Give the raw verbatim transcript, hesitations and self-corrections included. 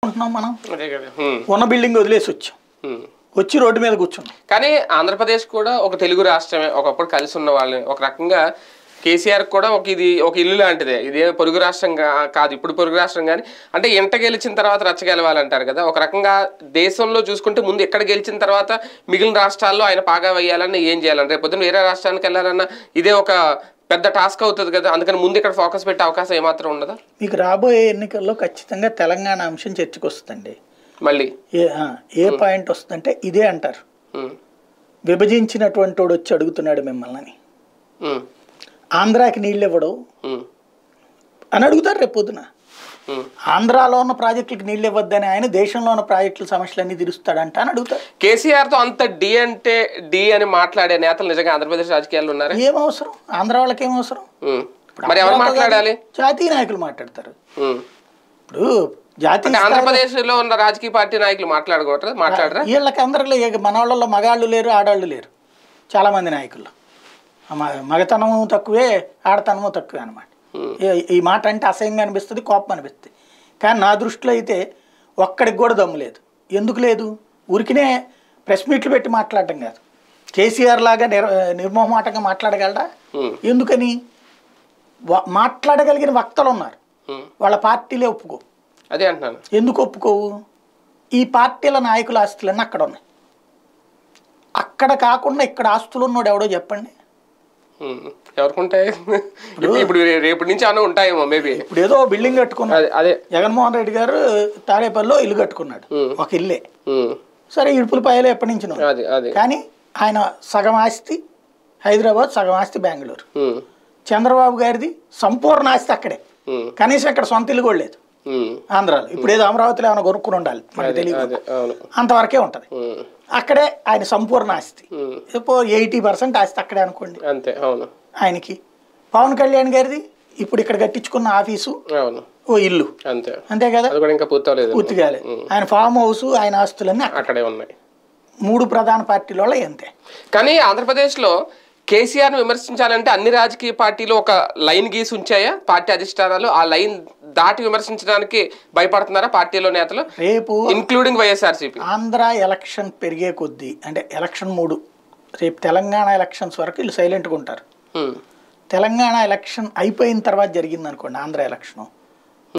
చేసుకుంటున్నాం మనం? ఉన్న బిల్డింగ్ వదిలేసి వచ్చాం, వచ్చి రోడ్డు మీద కూర్చున్నాం. కానీ ఆంధ్రప్రదేశ్ కూడా ఒక తెలుగు రాష్ట్రమే, ఒకప్పుడు కలిసి ఉన్న వాళ్ళని. ఒక రకంగా కేసీఆర్ కూడా ఒక ఇది ఒక ఇల్లు లాంటిదే, ఇదే పొరుగు రాష్ట్రం కాదు, ఇప్పుడు పొరుగు రాష్ట్రం. కానీ అంటే ఎంట గెలిచిన తర్వాత రచ్చ గెలవాలంటారు కదా, ఒక రకంగా దేశంలో చూసుకుంటే ముందు ఎక్కడ గెలిచిన తర్వాత మిగిలిన రాష్ట్రాల్లో ఆయన పాగా వేయాలన్నా ఏం చేయాలని, రేపు పొద్దున్న వేరే రాష్ట్రానికి వెళ్ళాలన్నా ఇదే ఒక పెద్ద టాస్క్ అవుతుంది కదా, అందుకని ముందు ఇక్కడ ఫోకస్ పెట్టే అవకాశం ఏమాత్రం ఉండదా? మీకు రాబోయే ఎన్నికల్లో ఖచ్చితంగా తెలంగాణ అంశం చర్చకు వస్తుందండి. మళ్ళీ ఏ ఏ పాయింట్ వస్తుందంటే ఇదే అంటారు, విభజించినటువంటి వాడు వచ్చి అడుగుతున్నాడు మిమ్మల్ని, ఆంధ్రాకి నీళ్ళు ఇవ్వడు అని అడుగుతారు రేపు పొద్దున. ఆంధ్రాలో ఉన్న ప్రాజెక్టులకు నీళ్ళు ఇవ్వద్దని ఆయన దేశంలో ఉన్న ప్రాజెక్టుల సమస్యలన్నీ తీరుస్తాడంట అని అడుగుతారు. కేసీఆర్ తో అంత డి అంటే డి అని మాట్లాడే నేతలు నిజంగా ఆంధ్రప్రదేశ్ రాజకీయాల్లో ఉన్నారు. ఏం అవసరం, ఆంధ్ర వాళ్ళకి ఏం అవసరం? మరి ఎవరు మాట్లాడాలి? జాతీయ నాయకులు మాట్లాడతారు. ఇప్పుడు జాతీయ ఆంధ్రప్రదేశ్ లో ఉన్న రాజకీయ పార్టీ నాయకులు మాట్లాడుకోవట్లేదు, మాట్లాడరా? వీళ్ళకి అందరిలో మన వాళ్ళలో మగాళ్ళు లేరు, ఆడాళ్ళు లేరు, చాలా మంది నాయకుల్లో మగతనము తక్కువే, ఆడతనము తక్కువే అనమాట. ఈ మాట అంటే అసహ్యంగా అనిపిస్తుంది, కోపం అనిపిస్తుంది. కానీ నా దృష్టిలో అయితే ఒక్కడికి కూడా దమ్ము లేదు. ఎందుకు లేదు? ఊరికినే ప్రెస్ మీట్లు పెట్టి మాట్లాడటం కాదు, కేసీఆర్ లాగా నిర్ నిర్మోహమాటంగా మాట్లాడగలడా? ఎందుకని? మాట్లాడగలిగిన వక్తలు ఉన్నారు, వాళ్ళ పార్టీలే ఒప్పుకో. అదే అంటున్నాను. ఎందుకు ఒప్పుకోవు? ఈ పార్టీల నాయకుల ఆస్తులన్నీ అక్కడ ఉన్నాయి. అక్కడ కాకుండా ఇక్కడ ఆస్తులు ఉన్నాడు ఎవడో చెప్పండి. ఎవరికుంటాయి? ఇప్పుడు రేపటి నుంచి అన్న ఉంటాయేమో మేబీ. ఇప్పుడు ఏదో బిల్డింగ్ కట్టుకున్నాడు, అదే జగన్మోహన్ రెడ్డి గారు తాడేపల్లిలో ఇల్లు కట్టుకున్నాడు, ఒక ఇల్లే. సరే ఇడుపులపాయలో ఎప్పటి నుంచి, కానీ ఆయన సగం ఆస్తి హైదరాబాద్, సగం ఆస్తి బెంగళూరు. చంద్రబాబు గారిది సంపూర్ణ ఆస్తి అక్కడే, కనీసం ఇక్కడ సొంత ఇల్లు కూడా లేదు ఆంధ్రాలో. ఇప్పుడు ఏదో అమరావతిలో ఏమైనా కొనుక్కుని ఉండాలి మనకు తెలియదు, అంతవరకే ఉంటది. అక్కడే ఆయన సంపూర్ణ ఆస్తి, ఎయిటీ పర్సెంట్ ఆస్తి అక్కడే అనుకోండి ఆయనకి. పవన్ కళ్యాణ్ గారిది ఇప్పుడు ఇక్కడ కట్టించుకున్న ఆఫీసు, ఓ ఇల్లు, అంతే కదా, పూర్తి కాలేదు. ఆయన ఫామ్ హౌస్, ఆయన ఆస్తులన్నీ అక్కడే ఉన్నాయి. మూడు ప్రధాన పార్టీల వాళ్ళ అంతే. కానీ ఆంధ్రప్రదేశ్ లో కేసీఆర్ ను విమర్శించాలంటే అన్ని రాజకీయ పార్టీలు ఒక లైన్ గీసి ఉంచాయా పార్టీ అధిష్టానాలు? ఆ లైన్ దాటి విమర్శించడానికి భయపడుతున్నారా పార్టీలో నేతలు, రేపు ఇంక్లూడింగ్ వైఎస్ఆర్సీపీ? ఆంధ్ర ఎలక్షన్ పెరిగే కొద్దీ, అంటే ఎలక్షన్ మూడు, రేపు తెలంగాణ ఎలక్షన్స్ వరకు వీళ్ళు సైలెంట్గా ఉంటారు. తెలంగాణ ఎలక్షన్ అయిపోయిన తర్వాత జరిగింది అనుకోండి ఆంధ్ర ఎలక్షన్,